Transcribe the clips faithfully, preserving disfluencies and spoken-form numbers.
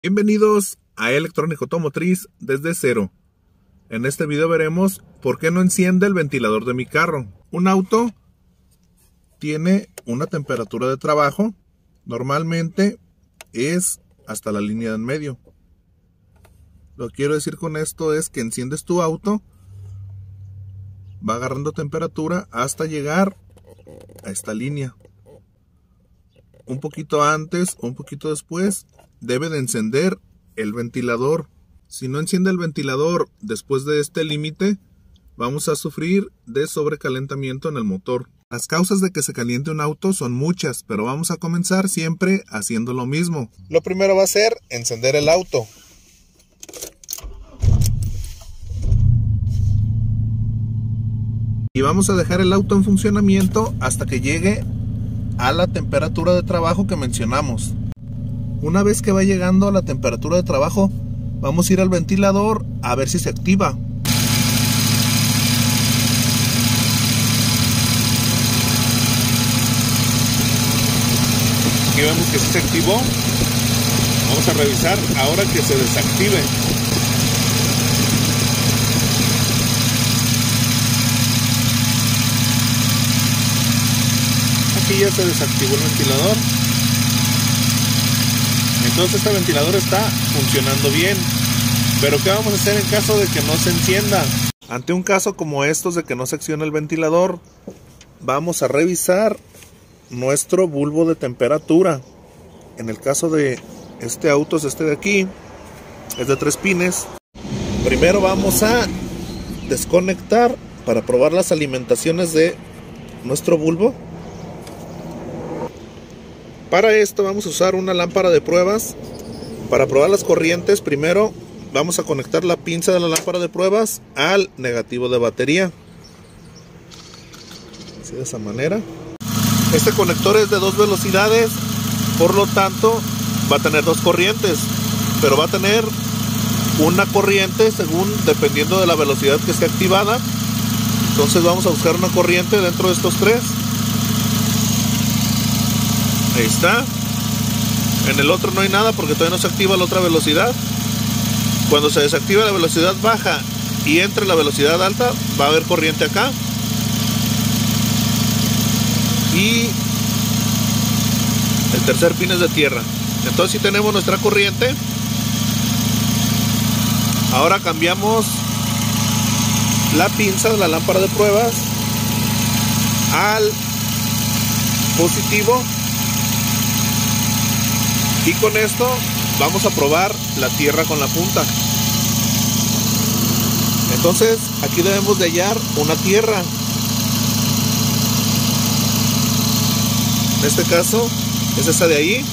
Bienvenidos a Electrónica Automotriz desde cero. En este video veremos por qué no enciende el ventilador de mi carro. Un auto tiene una temperatura de trabajo, normalmente es hasta la línea de en medio. Lo que quiero decir con esto es que enciendes tu auto, va agarrando temperatura hasta llegar a esta línea. Un poquito antes o un poquito después debe de encender el ventilador. Si no enciende el ventilador después de este límite, vamos a sufrir de sobrecalentamiento en el motor. Las causas de que se caliente un auto son muchas, pero vamos a comenzar siempre haciendo lo mismo. Lo primero va a ser encender el auto. Y vamos a dejar el auto en funcionamiento hasta que llegue a la temperatura de trabajo que mencionamos. Una vez que va llegando a la temperatura de trabajo, vamos a ir al ventilador a ver si se activa. Aquí vemos que sí se activó. Vamos a revisar ahora que se desactive. Aquí ya se desactivó el ventilador. Entonces este ventilador está funcionando bien. Pero ¿qué vamos a hacer en caso de que no se encienda? Ante un caso como estos de que no se acciona el ventilador, vamos a revisar nuestro bulbo de temperatura. En el caso de este auto es este de aquí, es de tres pines. Primero vamos a desconectar para probar las alimentaciones de nuestro bulbo. Para esto vamos a usar una lámpara de pruebas. Para probar las corrientes, primero vamos a conectar la pinza de la lámpara de pruebas al negativo de batería. Así, de esa manera. Este conector es de dos velocidades, por lo tanto va a tener dos corrientes, pero va a tener una corriente según dependiendo de la velocidad que esté activada. Entonces vamos a buscar una corriente dentro de estos tres. Ahí está. En el otro no hay nada porque todavía no se activa la otra velocidad. Cuando se desactiva la velocidad baja y entre la velocidad alta, va a haber corriente acá. Y el tercer pin es de tierra. Entonces si tenemos nuestra corriente. Ahora cambiamos la pinza de la lámpara de pruebas al positivo. Y con esto vamos a probar la tierra con la punta. Entonces aquí debemos de hallar una tierra. En este caso es esa de ahí.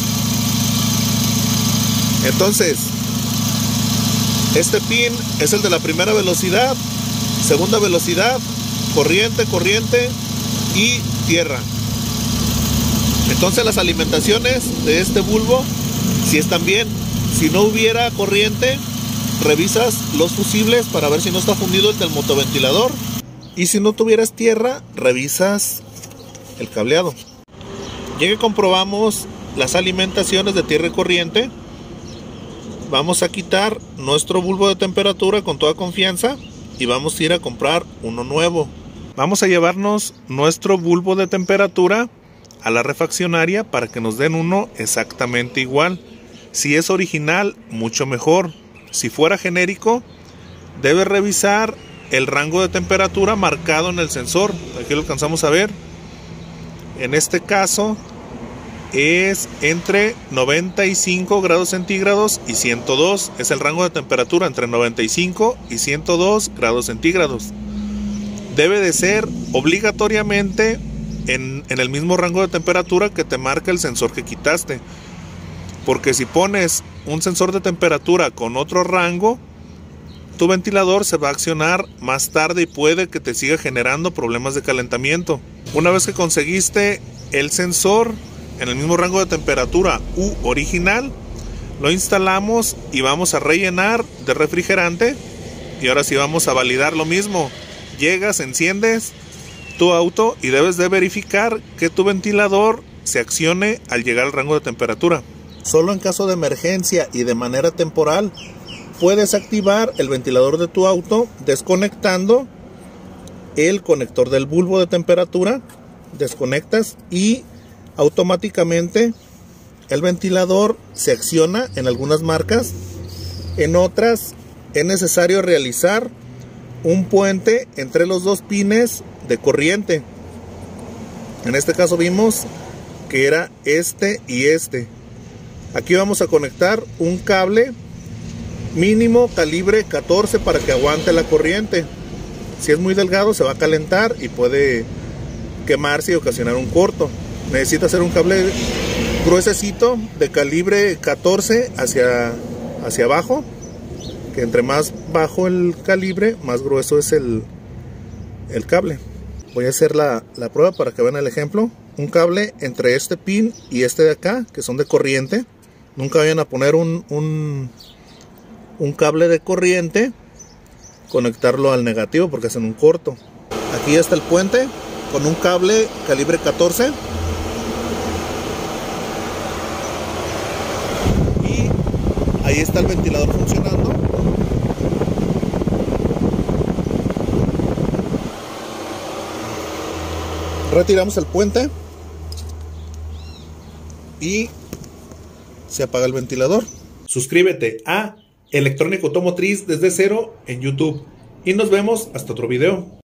Entonces este pin es el de la primera velocidad, segunda velocidad, corriente, corriente y tierra. Entonces las alimentaciones de este bulbo si están bien. Si no hubiera corriente, revisas los fusibles para ver si no está fundido el del motoventilador. Y si no tuvieras tierra, revisas el cableado. Ya que comprobamos las alimentaciones de tierra y corriente, vamos a quitar nuestro bulbo de temperatura con toda confianza y vamos a ir a comprar uno nuevo. Vamos a llevarnos nuestro bulbo de temperatura a la refaccionaria para que nos den uno exactamente igual. Si es original, mucho mejor. Si fuera genérico, debes revisar el rango de temperatura marcado en el sensor. Aquí lo alcanzamos a ver. En este caso es entre noventa y cinco grados centígrados y ciento dos. Es el rango de temperatura entre noventa y cinco y ciento dos grados centígrados. Debe de ser obligatoriamente En, en el mismo rango de temperatura que te marca el sensor que quitaste, porque si pones un sensor de temperatura con otro rango, tu ventilador se va a accionar más tarde y puede que te siga generando problemas de calentamiento. Una vez que conseguiste el sensor en el mismo rango de temperatura u original, lo instalamos y vamos a rellenar de refrigerante. Y ahora sí vamos a validar lo mismo. Llegas, enciendes tu auto y debes de verificar que tu ventilador se accione al llegar al rango de temperatura. Solo en caso de emergencia y de manera temporal puedes activar el ventilador de tu auto desconectando el conector del bulbo de temperatura. Desconectas y automáticamente el ventilador se acciona en algunas marcas. En otras es necesario realizar un puente entre los dos pines de corriente. En este caso vimos que era este y este. Aquí vamos a conectar un cable mínimo calibre catorce para que aguante la corriente. Si es muy delgado se va a calentar y puede quemarse y ocasionar un corto. Necesita ser un cable gruesecito de calibre catorce hacia, hacia abajo, que entre más bajo el calibre más grueso es el, el cable. Voy a hacer la, la prueba para que vean el ejemplo. Un cable entre este pin y este de acá, que son de corriente. Nunca vayan a poner un, un, un cable de corriente, conectarlo al negativo porque hacen un corto. Aquí está el puente con un cable calibre catorce. Y ahí está el ventilador funcionando. Retiramos el puente y se apaga el ventilador. Suscríbete a Electrónica Automotriz desde cero en YouTube y nos vemos hasta otro video.